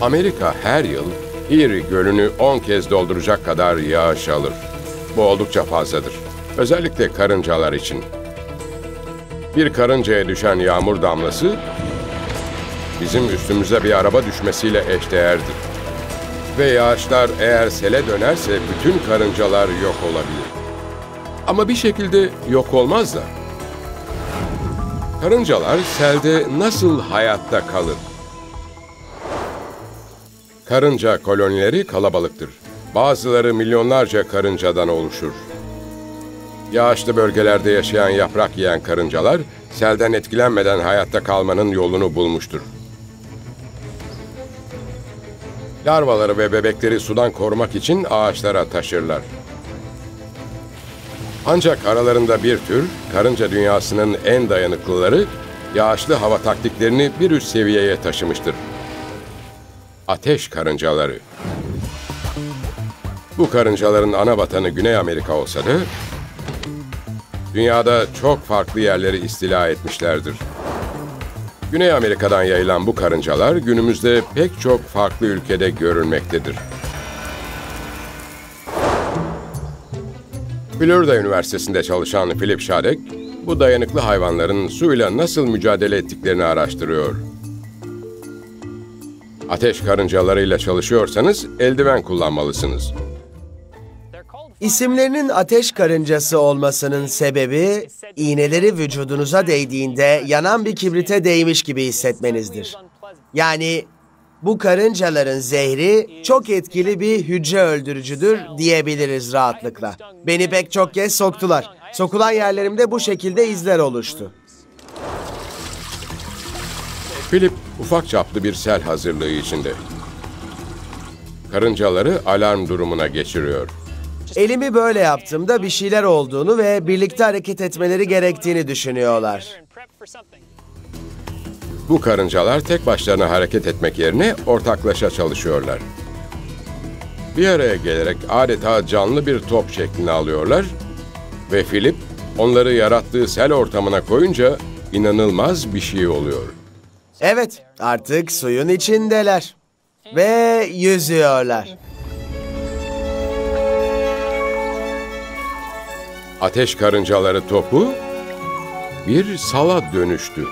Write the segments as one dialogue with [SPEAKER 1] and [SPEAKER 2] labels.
[SPEAKER 1] Amerika her yıl Erie Gölü'nü 10 kez dolduracak kadar yağış alır. Bu oldukça fazladır. Özellikle karıncalar için. Bir karıncaya düşen yağmur damlası, bizim üstümüze bir araba düşmesiyle eşdeğerdir. Ve yağışlar eğer sele dönerse bütün karıncalar yok olabilir. Ama bir şekilde yok olmazlar. Karıncalar selde nasıl hayatta kalır? Karınca kolonileri kalabalıktır. Bazıları milyonlarca karıncadan oluşur. Yağışlı bölgelerde yaşayan yaprak yiyen karıncalar, selden etkilenmeden hayatta kalmanın yolunu bulmuştur. Larvaları ve bebekleri sudan korumak için ağaçlara taşırlar. Ancak aralarında bir tür, karınca dünyasının en dayanıklıları, yağışlı hava taktiklerini bir üst seviyeye taşımıştır. Ateş karıncaları. Bu karıncaların ana vatanı Güney Amerika olsa da, dünyada çok farklı yerleri istila etmişlerdir. Güney Amerika'dan yayılan bu karıncalar günümüzde pek çok farklı ülkede görülmektedir. Florida Üniversitesi'nde çalışan Philip Shadek, bu dayanıklı hayvanların suyla nasıl mücadele ettiklerini araştırıyor. Ateş karıncalarıyla çalışıyorsanız eldiven kullanmalısınız.
[SPEAKER 2] İsimlerinin ateş karıncası olmasının sebebi, iğneleri vücudunuza değdiğinde yanan bir kibrite değmiş gibi hissetmenizdir. Yani bu karıncaların zehri çok etkili bir hücre öldürücüdür diyebiliriz rahatlıkla. Beni pek çok kez soktular. Sokulan yerlerimde bu şekilde izler oluştu.
[SPEAKER 1] Philip ufak çaplı bir sel hazırlığı içinde. Karıncaları alarm durumuna geçiriyor.
[SPEAKER 2] Elimi böyle yaptığımda bir şeyler olduğunu ve birlikte hareket etmeleri gerektiğini düşünüyorlar.
[SPEAKER 1] Bu karıncalar tek başlarına hareket etmek yerine ortaklaşa çalışıyorlar. Bir araya gelerek adeta canlı bir top şeklini alıyorlar ve Philip onları yarattığı sel ortamına koyunca inanılmaz bir şey oluyor.
[SPEAKER 2] Evet, artık suyun içindeler ve yüzüyorlar.
[SPEAKER 1] Ateş karıncaları topu bir sala dönüştü.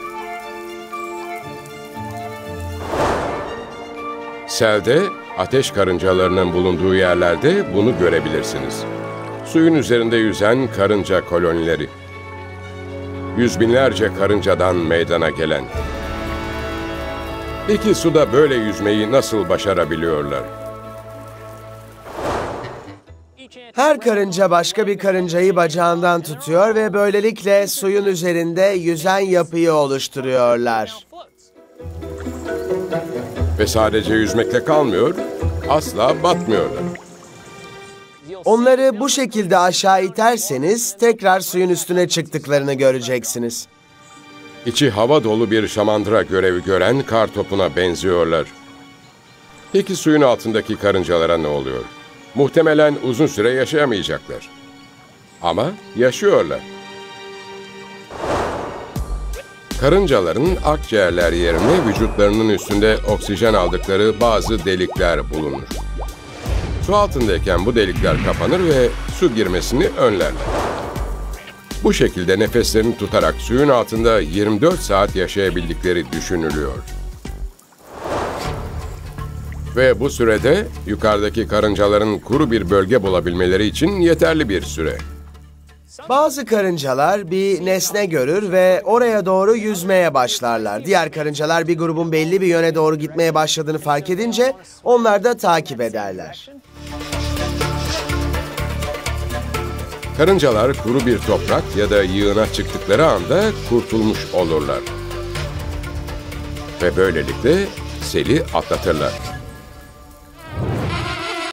[SPEAKER 1] Selde ateş karıncalarının bulunduğu yerlerde bunu görebilirsiniz. Suyun üzerinde yüzen karınca kolonileri. Yüz binlerce karıncadan meydana gelen. Peki suda böyle yüzmeyi nasıl başarabiliyorlar?
[SPEAKER 2] Her karınca başka bir karıncayı bacağından tutuyor ve böylelikle suyun üzerinde yüzen yapıyı oluşturuyorlar.
[SPEAKER 1] Ve sadece yüzmekle kalmıyor, asla batmıyorlar.
[SPEAKER 2] Onları bu şekilde aşağı iterseniz tekrar suyun üstüne çıktıklarını göreceksiniz.
[SPEAKER 1] İçi hava dolu bir şamandıra görevi gören kar topuna benziyorlar. Peki suyun altındaki karıncalara ne oluyor? Muhtemelen uzun süre yaşayamayacaklar. Ama yaşıyorlar. Karıncaların akciğerler yerine vücutlarının üstünde oksijen aldıkları bazı delikler bulunur. Su altındayken bu delikler kapanır ve su girmesini önlerler. Bu şekilde nefeslerini tutarak suyun altında 24 saat yaşayabildikleri düşünülüyor. Ve bu sürede yukarıdaki karıncaların kuru bir bölge bulabilmeleri için yeterli bir süre.
[SPEAKER 2] Bazı karıncalar bir nesne görür ve oraya doğru yüzmeye başlarlar. Diğer karıncalar bir grubun belli bir yöne doğru gitmeye başladığını fark edince onlar da takip ederler.
[SPEAKER 1] Karıncalar kuru bir toprak ya da yığına çıktıkları anda kurtulmuş olurlar. Ve böylelikle seli atlatırlar.